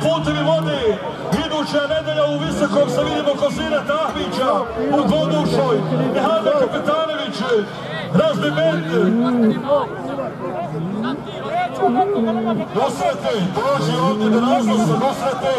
putevi vode. Iduća nedelja u Visokom se vidimo Kozine Tahmića u Godušoj. Mihajlo Kapetanović, Razbi Bend. Nusrete, dođi ovdje da raznosa, Nusrete.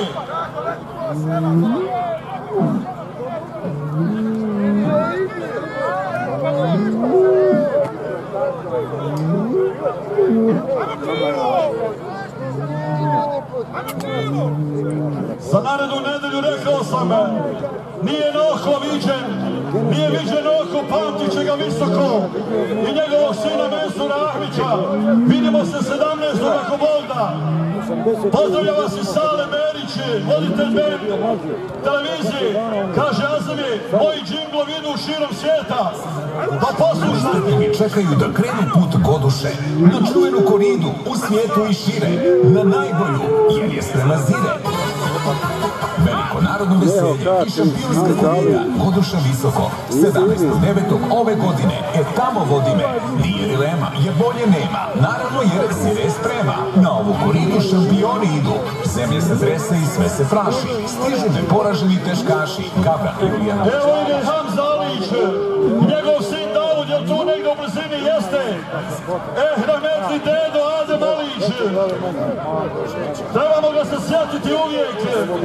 Za narednu nedelju rekao sam, nije na oko viđen, nije viđen oko, pamtit će ga Visoko i njegovog sina Mensura Ahmića. Vidimo se 17. ako Bog da. Pozdravlja vas i Sale Merić, voditelj Bend televizije. Kaže Azami, moji džinglovi idu širom svijeta. Pa poslušajte. Čekaju da krenu put Goduše, na čuvenu koridu u svijetu i šire, na najbolju, jer je sprema zire. Veliko narodno veselje i šampionska korida Goduša Visoko, 17.9. ove godine, tamo vodi me. Nije dilema, jer bolje nema, naravno jer zire je sprema. Na ovu koridu šampioni idu, zemlje se trese i sve se praši, stižu neporaženi teškaši, Gabra i Julijana. Evo ide Hamza Alić, njegov sin Davud, jel tu negdje u blizini jeste? Rahmetli dedo Adem Alić, trebamo ga se sjetiti uvijek.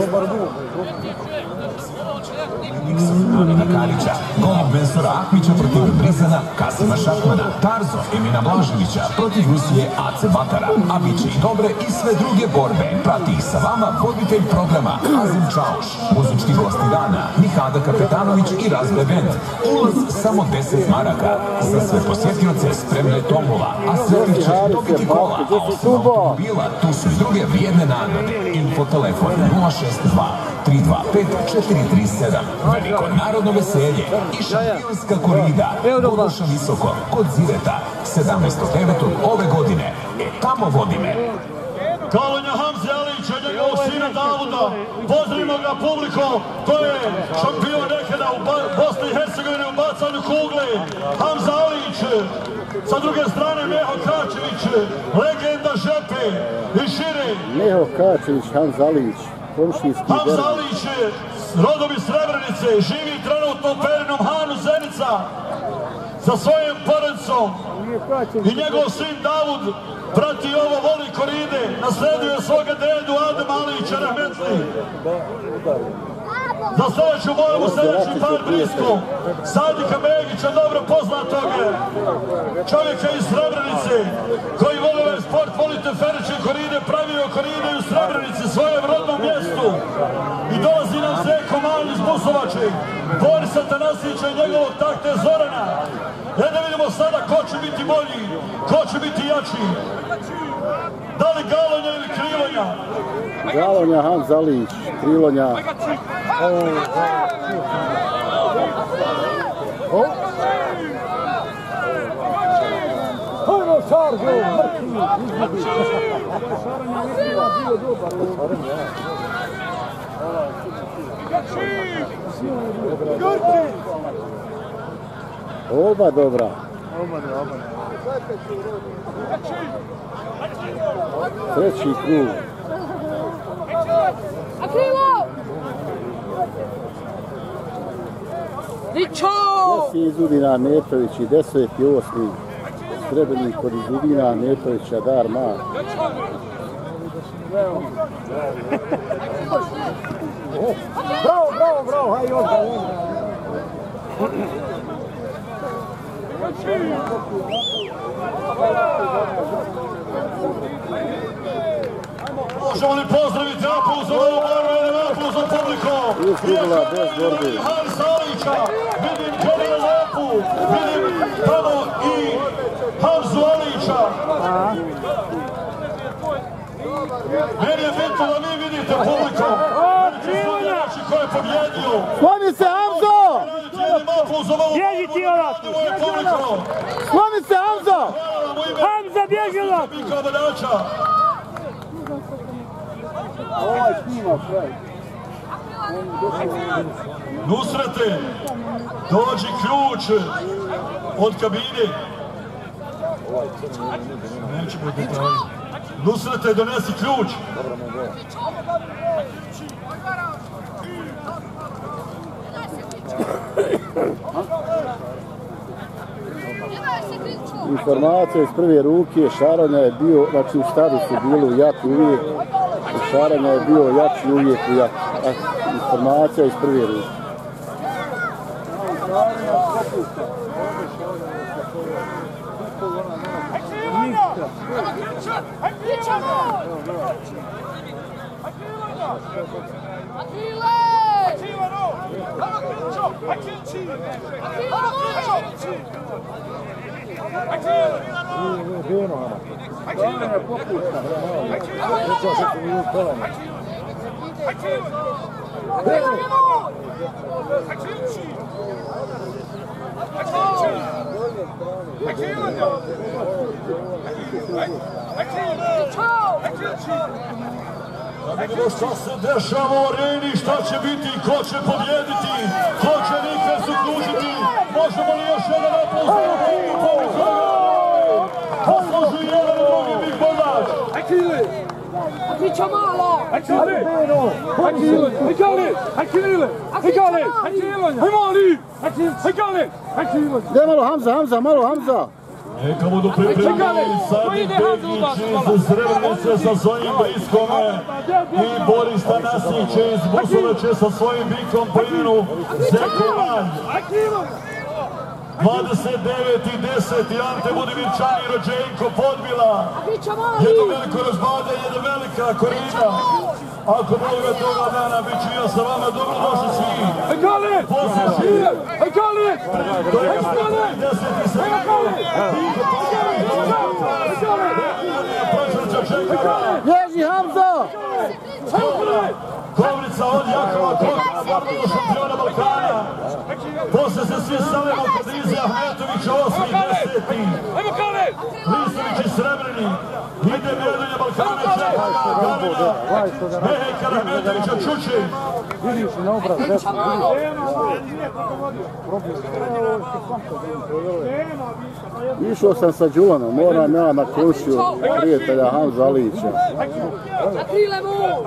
Amina Karića, golub Mensura Ahmića protiv Brizana, Kasima Šakmana, Tarzo, Emina Blaževića protiv Rusije Ace Batara, a bit će i dobre i sve druge borbe. Prati ih sa vama voditelj programa Azim Čauš, muzički gosti dana Mihada Kapetanović i Razbe Bend. Ulaz samo 10 maraka. Za sve posjetioce spremna je tombola, a sretnik će dobiti kola, a osim automobila tu su i druge vrijedne nagrade. Info telefon 062 325 437. Veliko narodno veselje i šampionska korida Goduša Visoko kod Zireta 17.9. ove godine. Tamo vodi me. Kalonja Hamze Alića, njegovog sina Davuda. Pozdravimo ga publiko, to je šampion nekada u Bosni i Hercegovini u bacanju kugle. Hamza Alić, sa druge strane Meho Kačević, legenda Žepe i šire. Meho Kačević, Hamza Alić, komšijski derbi. Hamza Alić, rodom iz Srebrenice, živi trenutno u Perinom Hanu Zenica sa svojim porodicom i njegov sin Davud prati ovo, voli koride, nasledio je svoga dedu Adem Alića, rahmetli. Za sljedeću moju sljedeći par blisko, Sadika Begića, dobro poznatog čovjeka iz Srebrenice, koji voli ovaj sport, volite Feriće koride, pravio koride u Srebrenici, svojem rodnom mjestu. I dolazi nam Zeko Mali iz Busovače, Borisa Tanasića i njegovog takte Zorana. Da vidimo sada ko će biti bolji, ko će biti jači. Da li Galonja ili Krilonja? Galonja, Hamza Alić, Krilonja. Hajmo Šargo, Oba dobra. Treći krug. A krilo! Ričo! 10. Izudina Netović i 10.8. Srebrnik kod Izudina Netovića, Dar Mar. Bravo, hajde ovdje. Možemo li pozdraviti aplauz za ovu borbu, jedan aplauz za publiku. Izgubila bez borbe. Hamza Alića, vidim Kerija Lopu, vidim tamo i Hamzu Alića. Meni je bitno da vi vidite publiku. Ko je pobjedio. Skloni se, Hamzo! Bježi ti onak! Skloni se, Hamzo! Hamza, bježi onak! Ovaj snima sve. Nusrete, dođi ključ od kabine. Nećemo detalji. Nusrete, donesi ključ. Informacija iz prve ruke, Šaranja je bio, znači u stadu su bili u jaki uvijek, Šaranja je bio jači uvijek u jaki. Informacija iz prve ruke. Da vidimo šta se dešava u areni, šta će biti, ko će pobjediti, ko će Nikres uključiti, možemo li još jedan napust? Posluži jedan drugi big bodač. Priča malo! Gdje malo Hamza, malo Hamza! Neka budu pripremljeni Sadi Begić iz Srebrenice sa svojim briskom i Boris Tanasić iz Busoveće sa svojim bikom po imenu Zekovalj. 29.10. Ante Budimirčan i Rođenko Podbila. Jedno veliko razbade, jedna velika korida. Ako Boga toga dana bit ću ja sa vama, dobrodošli svi. Posluši. To je 10. Bježi Hamza! Kovrica od Jakova Kokana, Bartolo šampiona Balkana. Posle se svi stavimo kod Ize Ahmetovića, 8.10. Listović i Srebreni. Ide Vjedonja Balkana, čeka Gavina. Mehekar Ahmetovića Čuči. Išao sam sa Đulanom, moram ja na komšiju prijatelja Hamza Alića. Akrile mu!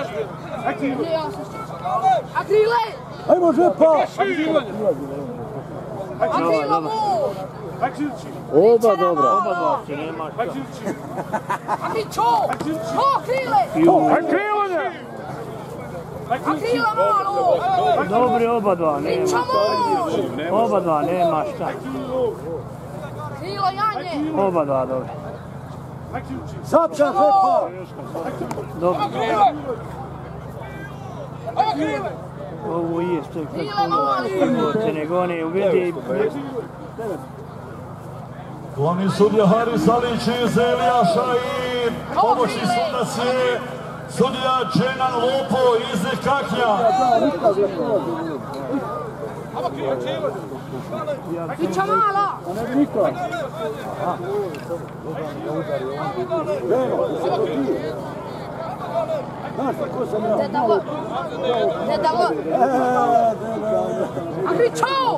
Akrile! Ajmo žepa! Akrile mu! Oba dobra. Akričo! Akrile! Akrile malo! Dobri oba dva, nema. Oba dva, nema šta. Akrile Janje! Oba dva, dobri. Sapčan žepa! Dobro. Ovo je što je kako te ne gone, uvedi. Glavni sudija Haris Alić iz Elijaša i pomoćni sudac je sudija Dženan Lopo iz Kaknja. Priča mala! Ne dalo! Akričo!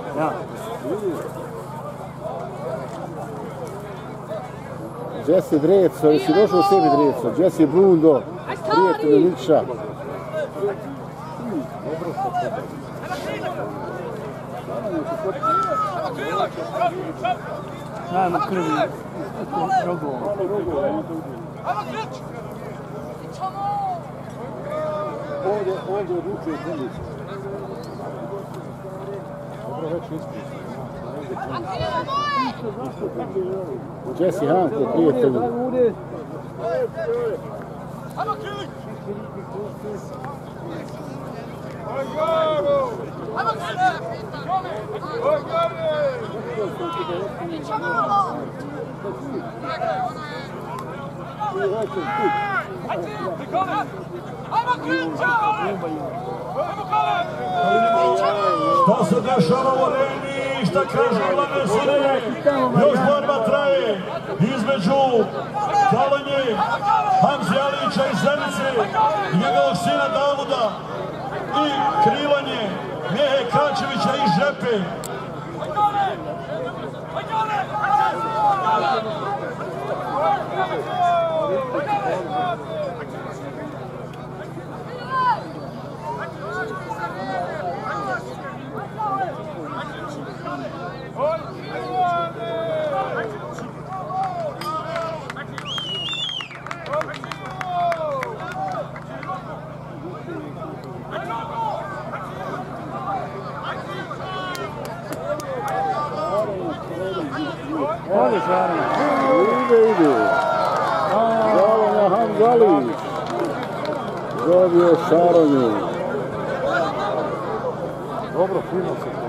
Jesse Dreco, jesi došao u sebi Dreco? Jesse Brundo, prijatelj Nikša. Dajmo krvi. Rogovo. Ovdje odlučuje Zendić. Dobro već ispred. Jesse Hanko, prijatelju. Šta se dešava u areni, šta kaže glavne sudije, još borba traje između Kalanje, Hamze Alića iz Zenice i njegovog sina Davuda i Krilanje, Mehe Kačevića iz Žepe. Ide. Zalanja Hamzalić. Dobio Šaronju. Dobro, fino se.